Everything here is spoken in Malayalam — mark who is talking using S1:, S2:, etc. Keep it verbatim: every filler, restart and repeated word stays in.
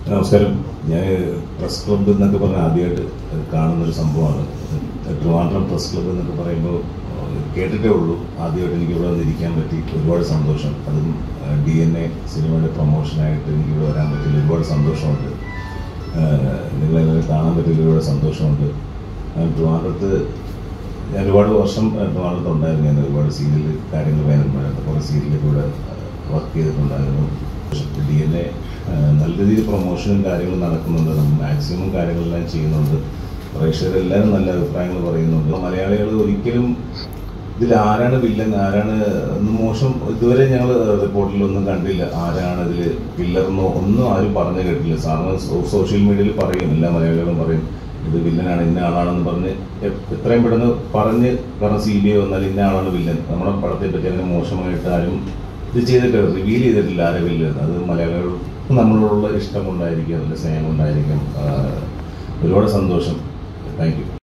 S1: നമസ്കാരം. ഞാൻ പ്രസ് ക്ലബ്ബ് എന്നൊക്കെ പറഞ്ഞാൽ ആദ്യമായിട്ട് കാണുന്നൊരു സംഭവമാണ്. ട്രിവാൻഡ്രം പ്രസ് ക്ലബ്ബ് എന്നൊക്കെ പറയുമ്പോൾ കേട്ടിട്ടേ ഉള്ളൂ. ആദ്യമായിട്ട് എനിക്ക് ഇവിടെ വന്നിരിക്കാൻ പറ്റി, ഒരുപാട് സന്തോഷം. അതും ഡി എൻ എ സിനിമയുടെ പ്രൊമോഷനായിട്ട് എനിക്കിവിടെ വരാൻ പറ്റില്ല, ഒരുപാട് സന്തോഷമുണ്ട്. നിങ്ങളെല്ലാവരും കാണാൻ പറ്റില്ല, ഒരുപാട് സന്തോഷമുണ്ട്. ട്രിവാൻഡ്രത്ത് ഞാൻ ഒരുപാട് വർഷം ട്രിവാൻഡ്രത്ത് ഉണ്ടായിരുന്നു. ഞാൻ ഒരുപാട് സീരിയൽ കാര്യങ്ങൾ വേനൽമഴ കുറേ സീരിയലൊക്കെ ഇവിടെ വർക്ക് ചെയ്തിട്ടുണ്ടായിരുന്നു. ഡി എൻ എ നല്ല രീതിയിൽ പ്രൊമോഷനും കാര്യങ്ങളും നടക്കുന്നുണ്ട്. നമ്മൾ മാക്സിമം കാര്യങ്ങളെല്ലാം ചെയ്യുന്നുണ്ട്. പ്രേക്ഷകരെല്ലാവരും നല്ല അഭിപ്രായങ്ങൾ പറയുന്നുണ്ട്. മലയാളികൾ ഒരിക്കലും ഇതിൽ ആരാണ് വില്ലൻ, ആരാണ് മോശം, ഇതുവരെ ഞങ്ങൾ റിപ്പോർട്ടിലൊന്നും കണ്ടില്ല. ആരാണ് ഇതിൽ വില്ലർന്നോ ഒന്നും ആരും പറഞ്ഞു കേട്ടില്ല. സാറിന് സോഷ്യൽ മീഡിയയിൽ പറയും, എല്ലാ മലയാളികളും പറയും ഇത് വില്ലനാണ്, ഇന്ന ആളാണെന്ന് പറഞ്ഞ് എത്രയും പെട്ടെന്ന് പറഞ്ഞ്, കാരണം സി ബി ഐ വന്നാൽ ഇന്ന ആളാണ് വില്ലൻ. നമ്മുടെ പടത്തെ പറ്റി അങ്ങനെ മോശമായിട്ട് ആരും ഇത് ചെയ്തിട്ട് റിവീൽ ചെയ്തിട്ടില്ല ആരെ വില്ലൻ. അത് മലയാളികൾ നമ്മളോടുള്ള ഇഷ്ടം കൊണ്ടായിരിക്കും, അതിൻ്റെ സ്നേഹം കൊണ്ടായിരിക്കും. ഒരുപാട് സന്തോഷം. Thank U.